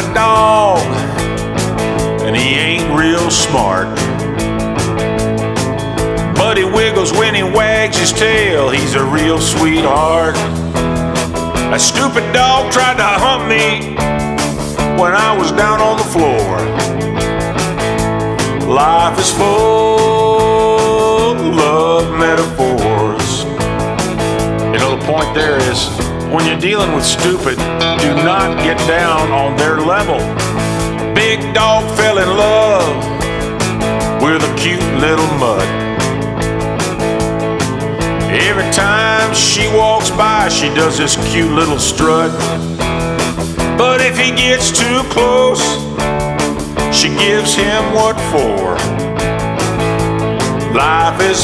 a dog, and he ain't real smart. But he wiggles when he wags his tail, he's a real sweetheart. A stupid dog tried to hump me when I was down on the floor. Life is full of metaphors. You know, the point there is, when you're dealing with stupid, do not get down on their level. Big dog fell in love with a cute little mutt. Every time she walks by, she does this cute little strut. But if he gets too close, she gives him what for. Life is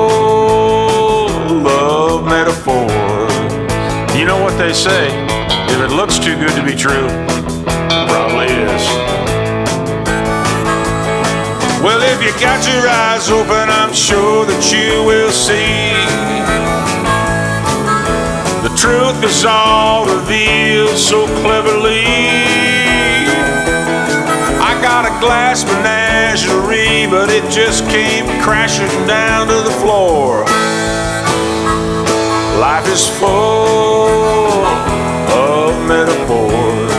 full of metaphors. You know what they say, if it looks too good to be true, it probably is. Well, if you got your eyes open, I'm sure that you will see the truth is all revealed so cleverly. I got a glass menagerie, but it just came crashing down to the floor. Life is full of metaphors.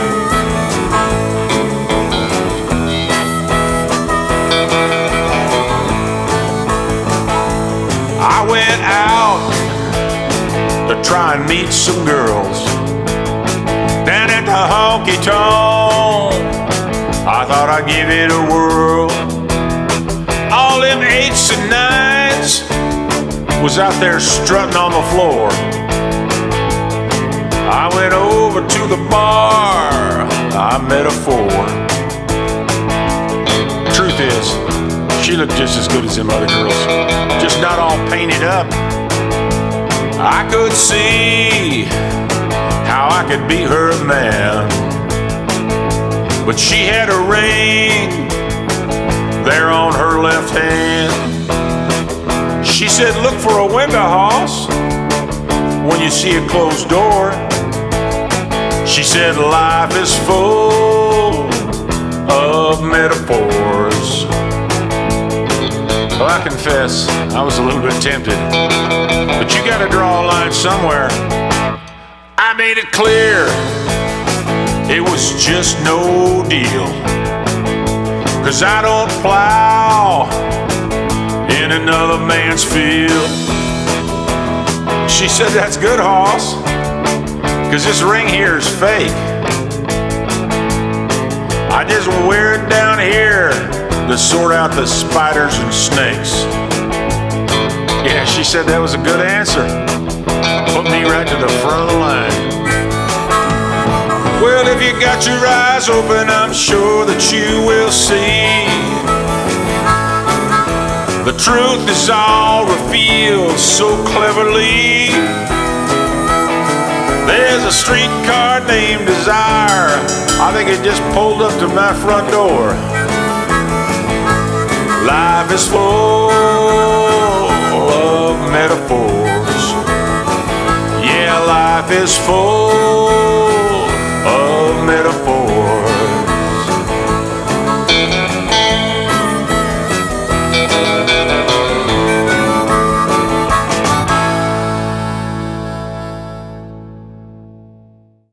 I went out to try and meet some girls down at the honky-tonk. I thought I'd give it a whirl. All them 8s and 9s was out there strutting on the floor. I went over to the bar, I met a 4. Truth is, she looked just as good as them other girls, just not all painted up. I could see how I could be her man, but she had a ring there on her left hand. She said, look for a window, hoss, when you see a closed door. She said, life is full of metaphors. Well, I confess, I was a little bit tempted, but you gotta draw a line somewhere. I made it clear it was just no deal, 'cause I don't plow in another man's field. She said, that's good, hoss, 'cause this ring here is fake. I just wear it down here to sort out the spiders and snakes. Yeah, she said that was a good answer. Put me right to the front of the line. Well, if you got your eyes open, I'm sure that you will see the truth is all revealed so cleverly. There's a streetcar named Desire, I think it just pulled up to my front door. Life is full of metaphors. Yeah, life is full